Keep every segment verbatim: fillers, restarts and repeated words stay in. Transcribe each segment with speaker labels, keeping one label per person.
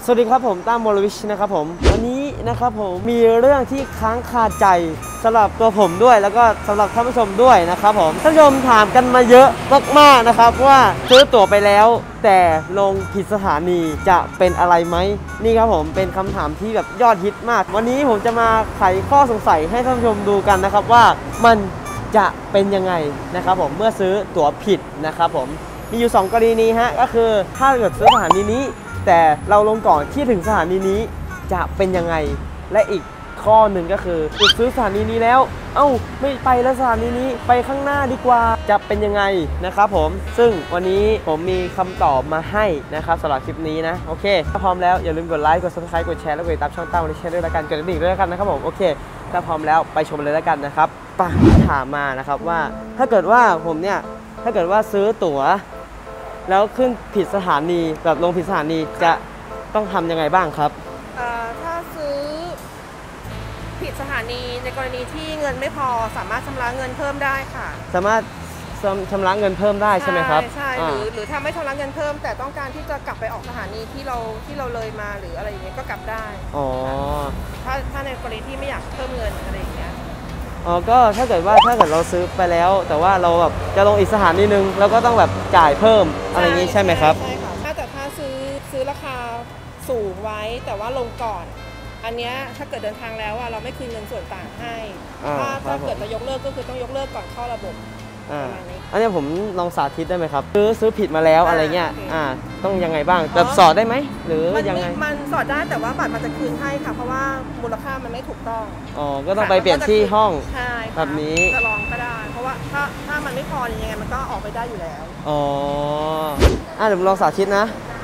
Speaker 1: สวัสดีครับผมตั้มวรวิชนะครับผมวันนี้นะครับผมมีเรื่องที่ค้างคาใจสำหรับตัวผมด้วยแล้วก็สำหรับท่านผู้ชมด้วยนะครับผมท่านผู้ชมถามกันมาเยอะมากๆนะครับว่าซื้อตั๋วไปแล้วแต่ลงผิดสถานีจะเป็นอะไรไหมนี่ครับผมเป็นคำถามที่แบบยอดฮิตมากวันนี้ผมจะมาไขข้อสงสัยให้ท่านผู้ชมดูกันนะครับว่ามันจะเป็นยังไงนะครับผมเมื่อซื้อตั๋วผิดนะครับผมมีอยู่สองกรณีฮะก็คือถ้าเกิดซื้อสถานีนี้แต่เราลงก่อนที่ถึงสถานีนี้จะเป็นยังไงและอีกข้อหนึ่งก็คือซื้อสถานีนี้แล้วเอ้าไม่ไปแล้วสถานีนี้ไปข้างหน้าดีกว่าจะเป็นยังไงนะครับผมซึ่งวันนี้ผมมีคำตอบมาให้นะครับสำหรับคลิปนี้นะโอเคถ้าพร้อมแล้วอย่าลืมกดไลค์กด ซับสไครบ์ กดแชร์แล้วกดติดตามช่องตั้มวรวิชด้วยแล้วกันกดกระดิ่งด้วยแล้วกันนะครับผมโอเคถ้าพร้อมแล้วไปชมเลยแล้วกันนะครับป่ะถามมานะครับว่าถ้าเกิดว่าผมเนี่ยถ้าเกิดว่าซื้อตั๋วแล้วขึ้นผิดสถานีแบบลงผิดสถานีจะต้องทำยังไงบ้างครับ
Speaker 2: ถ้าซื้อผิดสถานีในกรณีที่เงินไม่พอสามารถชำระเงินเพิ่มได้ค่ะ
Speaker 1: สามารถชำระเงินเพิ่มได้ใช่ไหมครับ
Speaker 2: ใช่หรือหรือถ้าไม่ชำระเงินเพิ่มแต่ต้องการที่จะกลับไปออกสถานีที่เราที่เราเลยมาหรืออะไรอย่างเงี้ยก็กลับได้
Speaker 1: อ๋อ
Speaker 2: ถ้าถ้าในกรณีที่ไม่อยากเพิ่มเงินอะไรอย่างเงี้ย
Speaker 1: อ๋อก็ถ้าเกิดว่าถ้าเกิดเราซื้อไปแล้วแต่ว่าเราแบบจะลงอีกสถานีนึงแล้วก็ต้องแบบจ่ายเพิ่มอะไรอย่างงี้ใช่ไหมครับ
Speaker 2: ใช่ค่ะถ้าแต่ถ้าซื้อซื้อราคาสูงไว้แต่ว่าลงก่อนอันนี้ถ้าเกิดเดินทางแล้วเราไม่คืนเงินส่วนต่างให้ถ้าถ้าเกิดจะยกเลิกก็คือต้องยกเลิกก่อนเข้าระบบ
Speaker 1: อันนี้ผมลองสาธิตได้ไหมครับซื้อซื้อผิดมาแล้วอะไรเงี้ยอ่าต้องยังไงบ้างแบบสอดได้ไหมหรือยังไง
Speaker 2: มันสอดได้แต่ว่าบัตรมันจะคืนให้ค่ะเพราะว่ามูลค่ามันไม่ถูกต้อง
Speaker 1: อ๋อก็ต้องไปเปลี่ยนที่ห้องแบบนี้
Speaker 2: จะลองก็ได้เพราะว่าถ้าถ้ามันไม่พอยังไงมันก็ออกไปได้อยู่แล้ว
Speaker 1: อ๋ออ่าเดี๋ยวผมลองสาธิตนะ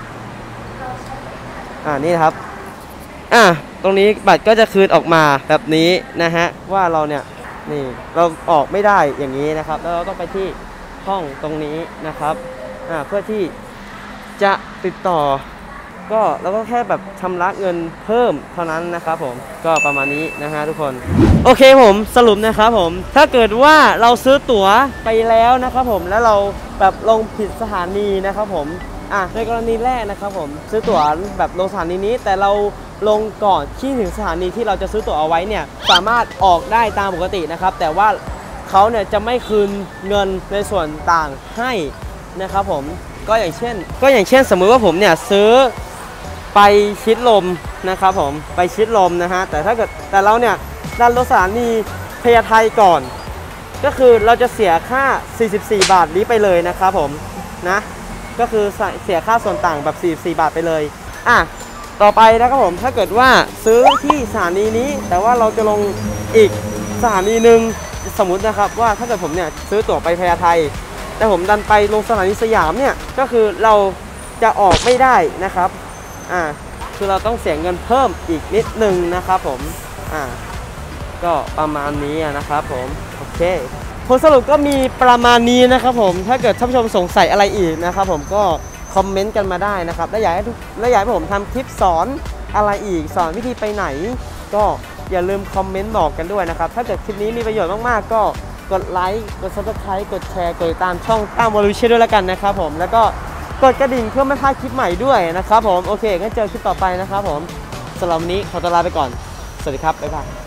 Speaker 1: อ่านี่ครับอ่ะตรงนี้บัตรก็จะคืนออกมาแบบนี้นะฮะว่าเราเนี่ยนี่เราออกไม่ได้อย่างนี้นะครับแล้วเราต้องไปที่ห้องตรงนี้นะครับอ่าเพื่อที่จะติดต่อก็เราก็แค่แบบชำระเงินเพิ่มเท่านั้นนะครับผมก็ประมาณนี้นะฮะทุกคนโอเคผมสรุปนะครับผมถ้าเกิดว่าเราซื้อตั๋วไปแล้วนะครับผมแล้วเราแบบลงผิดสถานีนะครับผมอ่ะในกรณีแรกนะครับผมซื้อตั๋วแบบลงสถานีนี้แต่เราลงก่อนที่ถึงสถานีที่เราจะซื้อตั๋วเอาไว้เนี่ยสามารถออกได้ตามปกตินะครับแต่ว่าเขาเนี่ยจะไม่คืนเงินในส่วนต่างให้นะครับผมก็อย่างเช่นก็อย่างเช่นสมมุติว่าผมเนี่ยซื้อไปชิดลมนะครับผมไปชิดลมนะฮะแต่ถ้าเกิดแต่เราเนี่ยดันลงสถานีพญาไทก่อนก็คือเราจะเสียค่าสี่สิบสี่บาทนี้ไปเลยนะครับผมนะก็คือเสียค่าส่วนต่างแบบสี่สิบสี่บาทไปเลยอ่ะต่อไปนะครับผมถ้าเกิดว่าซื้อที่สถานีนี้แต่ว่าเราจะลงอีกสถานีหนึ่งสมมุตินะครับว่าถ้าเกิดผมเนี่ยซื้อตั๋วไปพญาไทแต่ผมดันไปลงสถานีสยามเนี่ยก็คือเราจะออกไม่ได้นะครับอ่าคือเราต้องเสียเงินเพิ่มอีกนิดนึงนะครับผมอ่าก็ประมาณนี้นะครับผมโอเคผลสรุปก็มีประมาณนี้นะครับผมถ้าเกิดท่านผู้ชมสงสัยอะไรอีกนะครับผมก็คอมเมนต์กันมาได้นะครับและอยากให้ทุกและอยากให้ผมทำคลิปสอนอะไรอีกสอนวิธีไปไหนก็อย่าลืมคอมเมนต์บอกกันด้วยนะครับถ้าเกิดคลิปนี้มีประโยชน์มากๆก็กดไลค์กด ซับสไครบ์ กดแชร์กดติดตามช่องตั้มวรวิชด้วยแล้วกันนะครับผมแล้วก็กดกระดิ่งเพื่อไม่พลาดคลิปใหม่ด้วยนะครับผมโอเคงั้นเจอคลิปต่อไปนะครับผมสำหรับวันนี้ขอตัวลาไปก่อนสวัสดีครับบ๊ายบาย